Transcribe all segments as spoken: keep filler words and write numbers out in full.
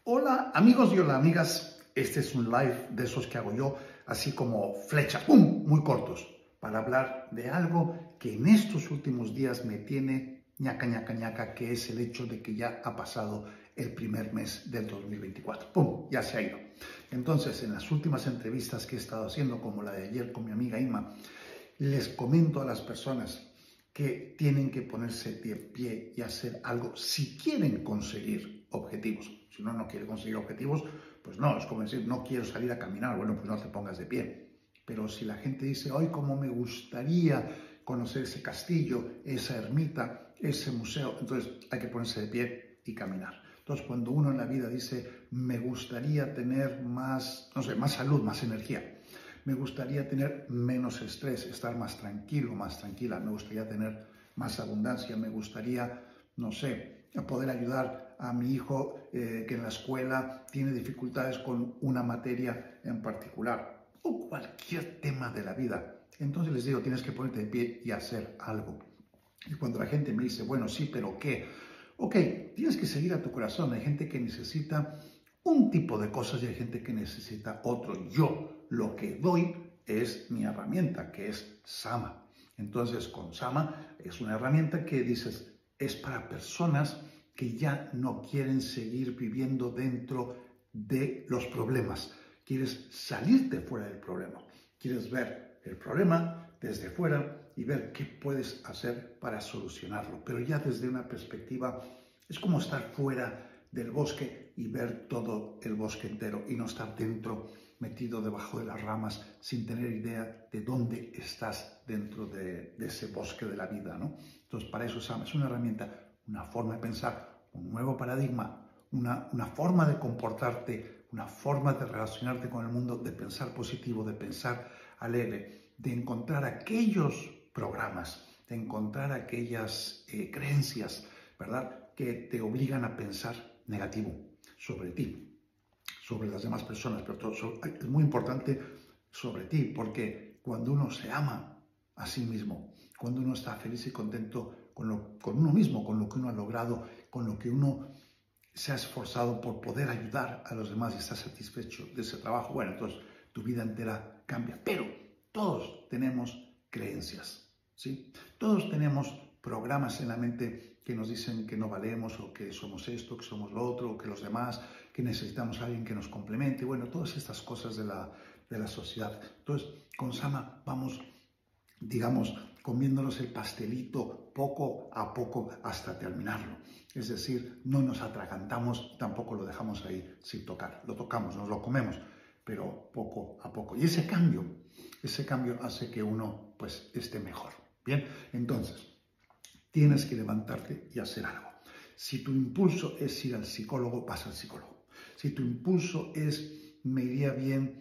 Hola amigos y hola amigas, este es un live de esos que hago yo, así como flecha, ¡pum!, muy cortos, para hablar de algo que en estos últimos días me tiene ñaca, ñaca, ñaca, que es el hecho de que ya ha pasado el primer mes del dos mil veinticuatro, ¡pum!, ya se ha ido. Entonces, en las últimas entrevistas que he estado haciendo, como la de ayer con mi amiga Inma, les comento a las personas que tienen que ponerse de pie y hacer algo si quieren conseguir objetivos. Si uno no quiere conseguir objetivos, pues no, es como decir, no quiero salir a caminar, bueno, pues no te pongas de pie. Pero si la gente dice, ay, cómo me gustaría conocer ese castillo, esa ermita, ese museo, entonces hay que ponerse de pie y caminar. Entonces, cuando uno en la vida dice, me gustaría tener más, no sé, más salud, más energía, me gustaría tener menos estrés, estar más tranquilo, más tranquila, me gustaría tener más abundancia, me gustaría, no sé, poder ayudar a mi hijo eh, que en la escuela tiene dificultades con una materia en particular o cualquier tema de la vida. Entonces les digo, tienes que ponerte de pie y hacer algo. Y cuando la gente me dice, bueno, sí, pero ¿qué? Ok, tienes que seguir a tu corazón. Hay gente que necesita un tipo de cosas y hay gente que necesita otro. Yo lo que doy es mi herramienta, que es Sama. Entonces, con Sama es una herramienta que dices, es para personas que ya no quieren seguir viviendo dentro de los problemas. Quieres salirte fuera del problema. Quieres ver el problema desde fuera y ver qué puedes hacer para solucionarlo. Pero ya desde una perspectiva, es como estar fuera del bosque y ver todo el bosque entero y no estar dentro, metido debajo de las ramas, sin tener idea de dónde estás dentro de, de ese bosque de la vida, ¿no? Entonces, para eso Sama es una herramienta, una forma de pensar, un nuevo paradigma, una, una forma de comportarte, una forma de relacionarte con el mundo, de pensar positivo, de pensar alegre, de encontrar aquellos programas, de encontrar aquellas eh, creencias, ¿verdad?, que te obligan a pensar negativo sobre ti, sobre las demás personas, pero todo, sobre, es muy importante sobre ti, porque cuando uno se ama a sí mismo, cuando uno está feliz y contento con, lo, con uno mismo, con lo que uno ha logrado, con lo que uno se ha esforzado por poder ayudar a los demás y está satisfecho de ese trabajo, bueno, entonces tu vida entera cambia. Pero todos tenemos creencias, ¿sí? Todos tenemos programas en la mente que nos dicen que no valemos o que somos esto, que somos lo otro, o que los demás, que necesitamos a alguien que nos complemente, bueno, todas estas cosas de la, de la sociedad. Entonces, con Sama vamos, digamos, comiéndonos el pastelito poco a poco hasta terminarlo. Es decir, no nos atragantamos, tampoco lo dejamos ahí sin tocar. Lo tocamos, nos lo comemos, pero poco a poco. Y ese cambio, ese cambio hace que uno, pues, esté mejor. Bien, entonces, tienes que levantarte y hacer algo. Si tu impulso es ir al psicólogo, vas al psicólogo. Si tu impulso es, me iría bien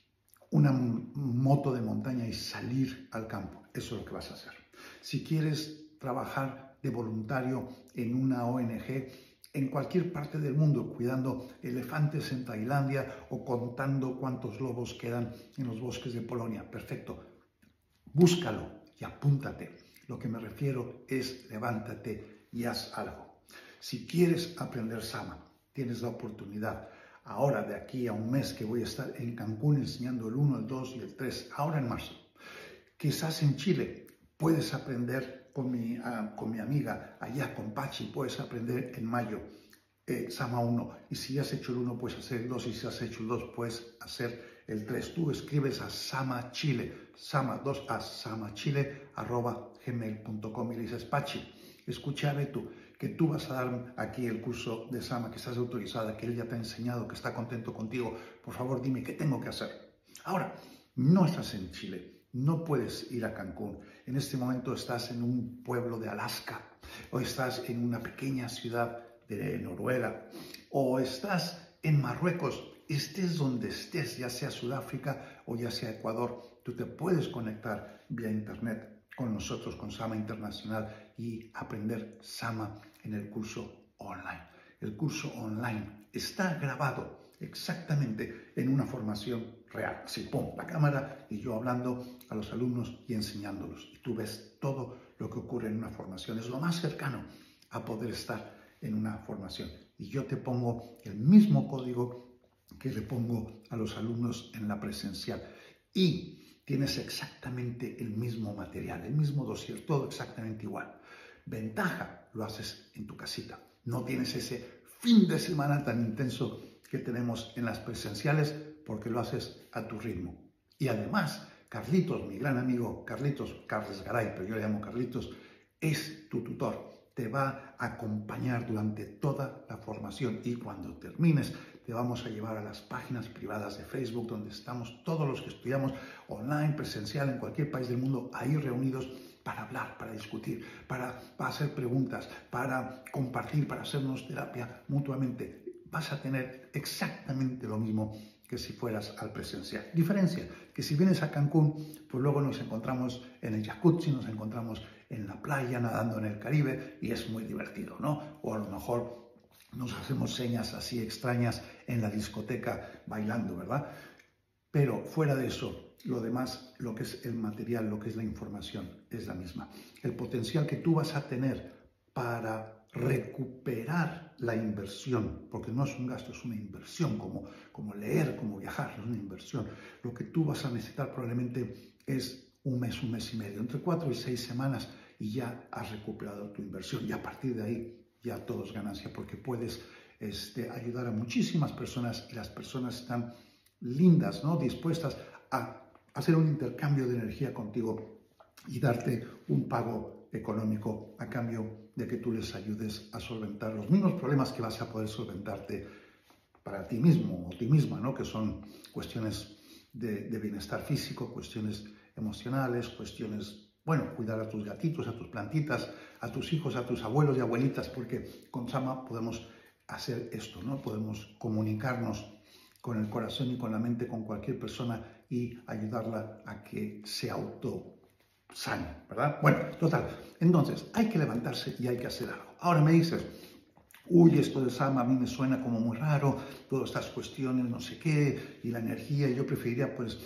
una moto de montaña y salir al campo, eso es lo que vas a hacer. Si quieres trabajar de voluntario en una O N G en cualquier parte del mundo, cuidando elefantes en Tailandia o contando cuántos lobos quedan en los bosques de Polonia, perfecto, búscalo y apúntate. Lo que me refiero es levántate y haz algo. Si quieres aprender Sama, tienes la oportunidad. Ahora, de aquí a un mes que voy a estar en Cancún enseñando el uno, el dos y el tres, ahora en marzo. Quizás en Chile puedes aprender con mi, uh, con mi amiga allá, con Pachi, puedes aprender en mayo eh, Sama uno. Y si has hecho el uno, puedes hacer el dos. Y si has hecho el dos, puedes hacer el tres. Tú escribes a Sama Chile, Sama dos a samachile arroba gmail punto com y le dices, Pachi, escúchame tú, que tú vas a dar aquí el curso de Sama, que estás autorizada, que él ya te ha enseñado, que está contento contigo, por favor dime qué tengo que hacer. Ahora, no estás en Chile, no puedes ir a Cancún, en este momento estás en un pueblo de Alaska, o estás en una pequeña ciudad de Noruega, o estás en Marruecos, estés donde estés, ya sea Sudáfrica o ya sea Ecuador, tú te puedes conectar vía internet con nosotros, con Sama Internacional, y aprender Sama en el curso online. El curso online está grabado exactamente en una formación real. Así, pum, la cámara y yo hablando a los alumnos y enseñándolos. Y tú ves todo lo que ocurre en una formación. Es lo más cercano a poder estar en una formación. y yo te pongo el mismo código que le pongo a los alumnos en la presencial. Y tienes exactamente el mismo material, el mismo dossier, todo exactamente igual. Ventaja, lo haces en tu casita. No tienes ese fin de semana tan intenso que tenemos en las presenciales porque lo haces a tu ritmo. Y además, Carlitos, mi gran amigo Carlitos, Carles Garay, pero yo le llamo Carlitos, es tu tutor. Te va a acompañar durante toda la formación y cuando termines te vamos a llevar a las páginas privadas de Facebook donde estamos todos los que estudiamos online, presencial, en cualquier país del mundo, ahí reunidos para hablar, para discutir, para, para hacer preguntas, para compartir, para hacernos terapia mutuamente. Vas a tener exactamente lo mismo que si fueras al presencial. Diferencia, que si vienes a Cancún, pues luego nos encontramos en el jacuzzi, nos encontramos en la playa, nadando en el Caribe, y es muy divertido, ¿no? O a lo mejor nos hacemos señas así extrañas en la discoteca bailando, ¿verdad? Pero fuera de eso, lo demás, lo que es el material, lo que es la información, es la misma. El potencial que tú vas a tener para recuperar la inversión, porque no es un gasto, es una inversión, como, como leer, como viajar, es una inversión. Lo que tú vas a necesitar probablemente es un mes, un mes y medio, entre cuatro y seis semanas, y ya has recuperado tu inversión. Y a partir de ahí ya todo es ganancia, porque puedes este, ayudar a muchísimas personas y las personas están lindas, ¿no? Dispuestas a hacer un intercambio de energía contigo y darte un pago económico a cambio de que tú les ayudes a solventar los mismos problemas que vas a poder solventarte para ti mismo o ti misma, ¿no? Que son cuestiones de, de bienestar físico, cuestiones emocionales, cuestiones, bueno, cuidar a tus gatitos, a tus plantitas, a tus hijos, a tus abuelos y abuelitas, porque con Sama podemos hacer esto, ¿no? Podemos comunicarnos con el corazón y con la mente con cualquier persona y ayudarla a que se auto sane, ¿verdad? Bueno, total. Entonces, hay que levantarse y hay que hacer algo. Ahora me dices, uy, esto de Sama a mí me suena como muy raro, todas estas cuestiones, no sé qué, y la energía, y yo preferiría, pues,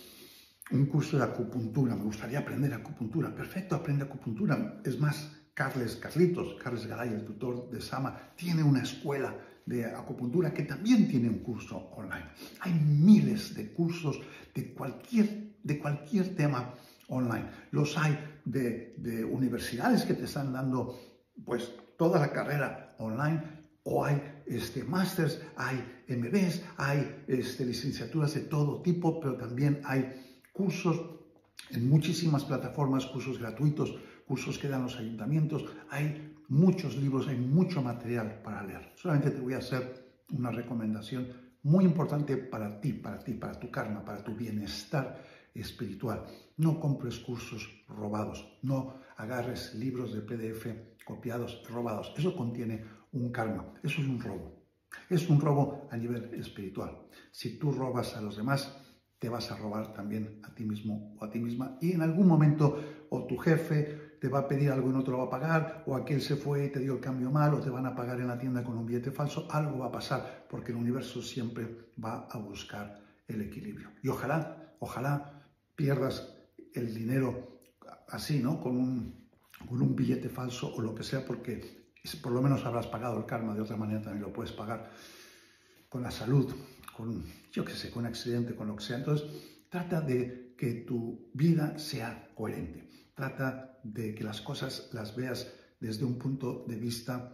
un curso de acupuntura, me gustaría aprender acupuntura. Perfecto, aprende acupuntura. Es más, Carles, Carlitos, Carles Garay, el tutor de Sama, tiene una escuela de acupuntura que también tiene un curso online. Hay miles de cursos de cualquier, de cualquier tema online. Los hay de, de universidades que te están dando pues toda la carrera online, o hay este, másters, hay M Bs, hay este, licenciaturas de todo tipo, pero también hay cursos en muchísimas plataformas, cursos gratuitos, cursos que dan los ayuntamientos. Hay muchos libros, hay mucho material para leer. Solamente te voy a hacer una recomendación muy importante para ti, para ti, para tu karma, para tu bienestar espiritual. No compres cursos robados, no agarres libros de P D F copiados, robados. Eso contiene un karma, eso es un robo. Es un robo a nivel espiritual. Si tú robas a los demás, te vas a robar también a ti mismo o a ti misma, y en algún momento o tu jefe te va a pedir algo y no te lo va a pagar, o aquel se fue y te dio el cambio mal, o te van a pagar en la tienda con un billete falso. Algo va a pasar, porque el universo siempre va a buscar el equilibrio. Y ojalá, ojalá pierdas el dinero así, ¿no? Con un, con un billete falso o lo que sea, porque por lo menos habrás pagado el karma. De otra manera también lo puedes pagar con la salud, con, yo qué sé, con un accidente, con lo que sea. Entonces, trata de que tu vida sea coherente. Trata de que las cosas las veas desde un punto de vista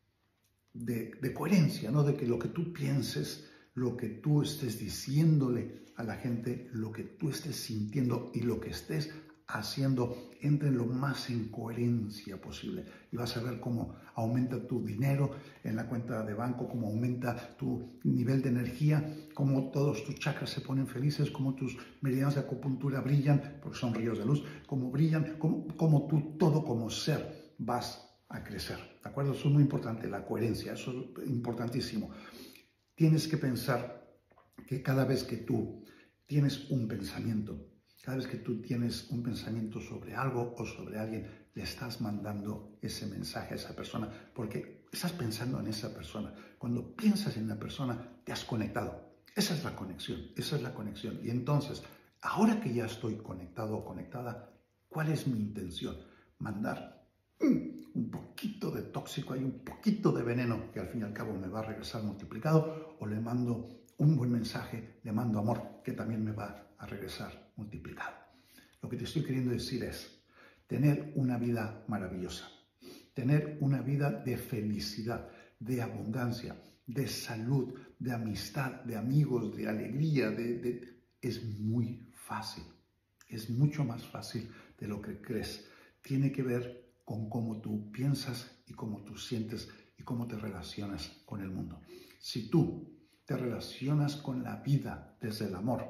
de, de coherencia, ¿no? De que lo que tú pienses, lo que tú estés diciéndole a la gente, lo que tú estés sintiendo y lo que estés haciendo entre lo más en coherencia posible. Y vas a ver cómo aumenta tu dinero en la cuenta de banco, cómo aumenta tu nivel de energía, cómo todos tus chakras se ponen felices, cómo tus meridianos de acupuntura brillan, porque son rayos de luz, cómo brillan, cómo, cómo tú todo como ser vas a crecer. ¿De acuerdo? Eso es muy importante, la coherencia, eso es importantísimo. Tienes que pensar que cada vez que tú tienes un pensamiento, cada vez que tú tienes un pensamiento sobre algo o sobre alguien, le estás mandando ese mensaje a esa persona, porque estás pensando en esa persona. Cuando piensas en la persona, te has conectado. Esa es la conexión, esa es la conexión. Y entonces, ahora que ya estoy conectado o conectada, ¿cuál es mi intención? Mandar un poquito de tóxico, hay un poquito de veneno que al fin y al cabo me va a regresar multiplicado, o le mando un buen mensaje, le mando amor que también me va a regresar multiplicado. Lo que te estoy queriendo decir es tener una vida maravillosa, tener una vida de felicidad, de abundancia, de salud, de amistad, de amigos, de alegría, de, de... es muy fácil, es mucho más fácil de lo que crees. Tiene que ver con cómo tú piensas y cómo tú sientes y cómo te relacionas con el mundo. Si tú te relacionas con la vida desde el amor,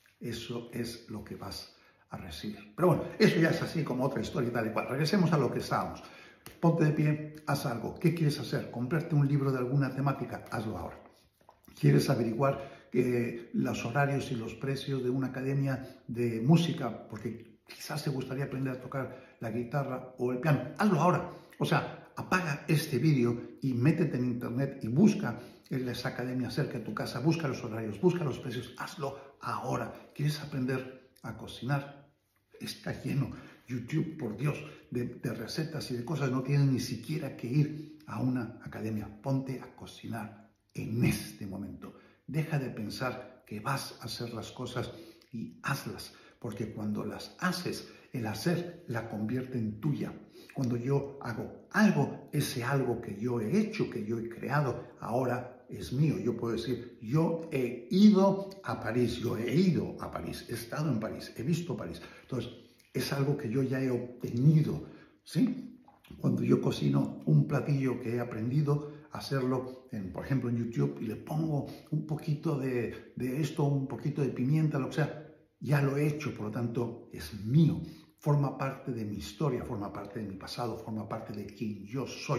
eso es lo que vas a recibir. Pero bueno, eso ya es así como otra historia y tal y cual. Regresemos a lo que estábamos. Ponte de pie, haz algo. ¿Qué quieres hacer? ¿Comprarte un libro de alguna temática? Hazlo ahora. ¿Quieres averiguar eh, los horarios y los precios de una academia de música? Porque quizás te gustaría aprender a tocar la guitarra o el piano. Hazlo ahora. O sea, apaga este vídeo y métete en internet y busca en esa academia cerca de tu casa. Busca los horarios, busca los precios. Hazlo ahora. ¿Quieres aprender a cocinar? Está lleno YouTube, por Dios, de, de recetas y de cosas. No tienes ni siquiera que ir a una academia. Ponte a cocinar en este momento. Deja de pensar que vas a hacer las cosas y hazlas. Porque cuando las haces, el hacer la convierte en tuya. Cuando yo hago algo, ese algo que yo he hecho, que yo he creado, ahora es mío. Yo puedo decir, yo he ido a París, yo he ido a París, he estado en París, he visto París. Entonces, es algo que yo ya he obtenido, ¿sí? Cuando yo cocino un platillo que he aprendido a hacerlo, en, por ejemplo, en YouTube, y le pongo un poquito de, de esto, un poquito de pimienta, lo que sea, ya lo he hecho, por lo tanto, es mío. Forma parte de mi historia, forma parte de mi pasado, forma parte de quien yo soy.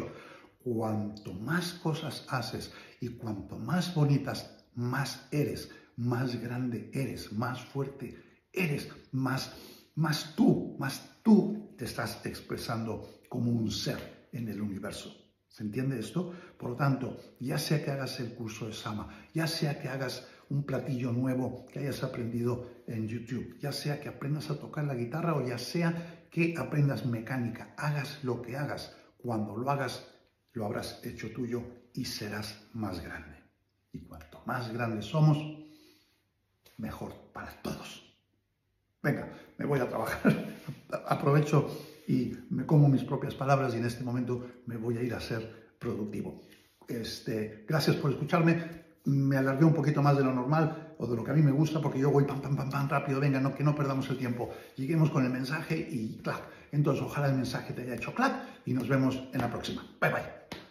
Cuanto más cosas haces y cuanto más bonitas, más eres, más grande eres, más fuerte eres, más, más tú, más tú te estás expresando como un ser en el universo. ¿Se entiende esto? Por lo tanto, ya sea que hagas el curso de Sama, ya sea que hagas un platillo nuevo que hayas aprendido en YouTube, ya sea que aprendas a tocar la guitarra o ya sea que aprendas mecánica, hagas lo que hagas, cuando lo hagas, lo habrás hecho tuyo y serás más grande. Y cuanto más grandes somos, mejor para todos. Venga, me voy a trabajar, aprovecho y me como mis propias palabras y en este momento me voy a ir a ser productivo. Este, gracias por escucharme. Me alargué un poquito más de lo normal o de lo que a mí me gusta porque yo voy pam, pam, pam, pam, rápido. Venga, no, que no perdamos el tiempo. Lleguemos con el mensaje y clac. Entonces, ojalá el mensaje te haya hecho clac y nos vemos en la próxima. Bye, bye.